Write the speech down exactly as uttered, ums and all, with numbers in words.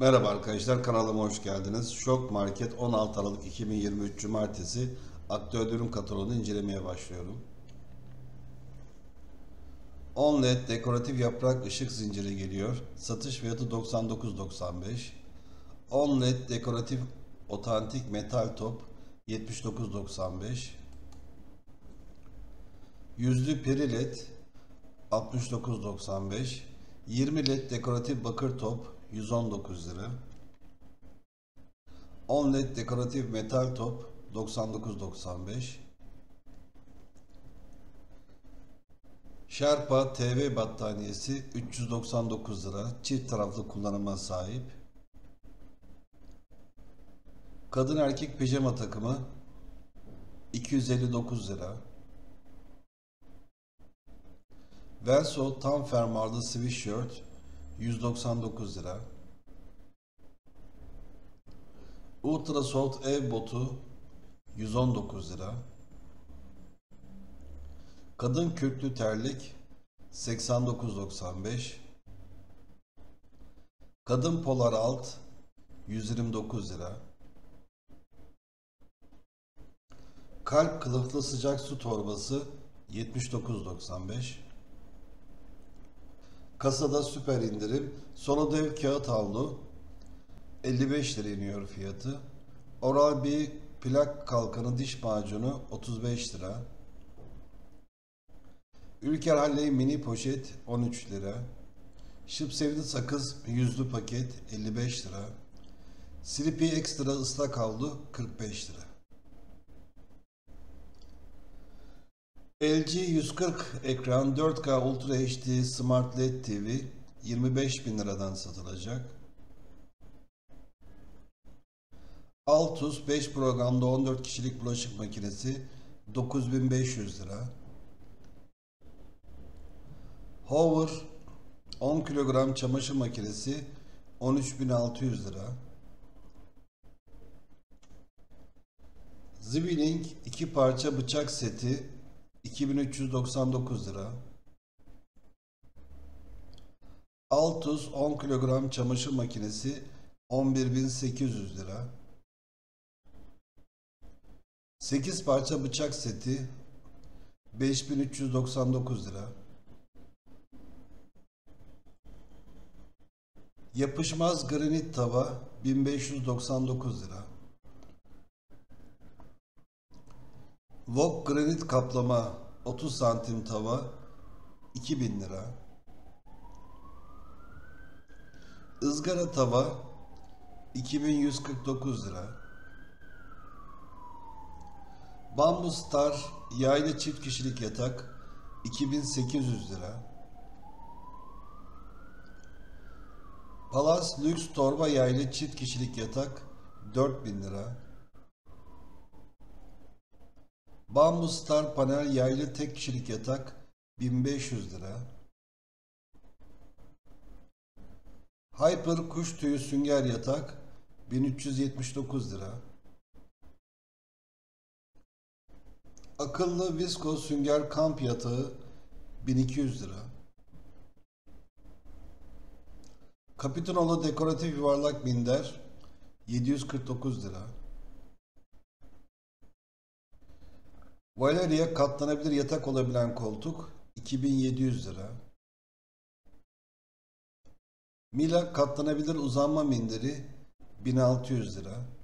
Merhaba arkadaşlar, kanalıma hoş geldiniz. Şok Market on altı Aralık iki bin yirmi üç Cumartesi aktüel ürün kataloğunu incelemeye başlıyorum. on led dekoratif yaprak ışık zinciri geliyor. Satış fiyatı doksan dokuz doksan beş. on led dekoratif otantik metal top yetmiş dokuz doksan beş. Yüzlü peri led altmış dokuz doksan beş. yirmi led dekoratif bakır top yüz on dokuz lira. on led dekoratif metal top doksan dokuz doksan beş. Sherpa T V battaniyesi üç yüz doksan dokuz lira, çift taraflı kullanıma sahip. Kadın erkek pijama takımı iki yüz elli dokuz lira. Velso tam fermuarlı sweatshirt yüz doksan dokuz lira. Ultra soft ev botu yüz on dokuz lira. Kadın kürklü terlik seksen dokuz doksan beş. Kadın polar alt yüz yirmi dokuz lira. Kalp kılıflı sıcak su torbası yetmiş dokuz doksan beş. Kasada süper indirim. Solo dev kağıt havlu elli beş lira iniyor fiyatı. Oral-B plak kalkanı diş macunu otuz beş lira. Ülker Halley mini poşet on üç lira. Şıp Sevdi sakız yüzlü paket elli beş lira. Slippy ekstra ıslak havlu kırk beş lira. L G yüz kırk ekran dört K Ultra H D Smart L E D T V yirmi beş bin liradan satılacak. Altus beş programda on dört kişilik bulaşık makinesi dokuz bin beş yüz lira. Hover on kilogram çamaşır makinesi on üç bin altı yüz lira. Zwilling iki parça bıçak seti iki bin üç yüz doksan dokuz lira. Altus on kilogram çamaşır makinesi on bir bin sekiz yüz lira. sekiz parça bıçak seti beş bin üç yüz doksan dokuz lira. Yapışmaz granit tava bin beş yüz doksan dokuz lira. Wok granit kaplama otuz santim tava iki bin lira. Izgara tava iki bin yüz kırk dokuz lira. Bamboo Star yaylı çift kişilik yatak iki bin sekiz yüz lira. Palas lüks torba yaylı çift kişilik yatak dört bin lira. Bamboo Star panel yaylı tek kişilik yatak bin beş yüz lira. Hyper kuş tüyü sünger yatak bin üç yüz yetmiş dokuz lira. Akıllı visko sünger kamp yatağı bin iki yüz lira. Capitano'lu dekoratif yuvarlak minder yedi yüz kırk dokuz lira. Valeria katlanabilir yatak olabilen koltuk iki bin yedi yüz lira. Mila katlanabilir uzanma minderi bin altı yüz lira.